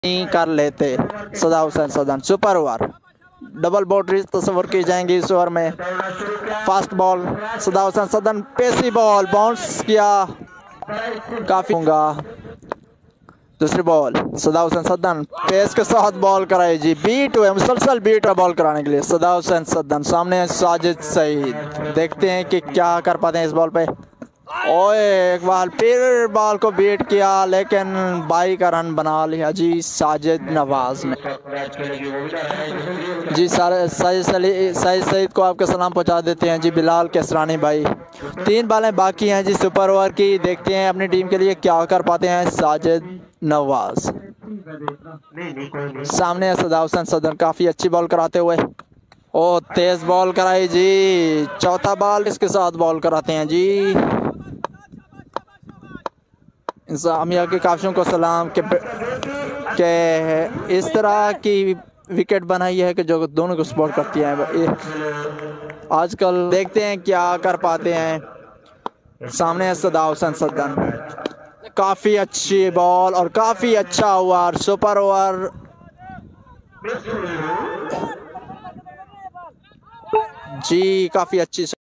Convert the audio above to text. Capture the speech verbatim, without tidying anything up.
नहीं कर लेते। सदा हुसैन सदन सुपर ओवर, डबल बाउंड्रीज तस्वर की जाएंगी इस ओवर में। फास्ट बॉल, सदा हुसैन सदन पेसी बॉल बाउंस किया, काफी होगा। दूसरी बॉल, सदा हुसैन सदन पेस के साथ बॉल कराई जी, बीट हुए मुसलसल बीट है बॉल कराने के लिए सदा हुसैन सदन। सामने साजिद सईद, देखते हैं कि क्या कर पाते हैं इस बॉल पे। ओए एक बार फिर बॉल को बीट किया, लेकिन बाई का रन बना लिया जी साजिद नवाज ने। जी सारे साजिद सईद को आपके सलाम पहुंचा देते हैं जी बिलाल केसरानी भाई। तीन बालें बाकी हैं जी सुपर ओवर की, देखते हैं अपनी टीम के लिए क्या कर पाते हैं साजिद नवाज। सामने सदा हुसैन सदन काफी अच्छी बॉल कराते हुए, ओ तेज बॉल कराई जी, चौथा बॉल इसके साथ बॉल कराते हैं जी। इंसामिया के काफियों को सलाम के, के इस तरह की विकेट बनाई है कि जो दोनों को सपोर्ट करती है। आजकल देखते हैं क्या कर पाते हैं। सामने सदा हुसैन सदन, काफी अच्छी बॉल और काफी अच्छा ओवर, सुपर ओवर जी, काफी अच्छी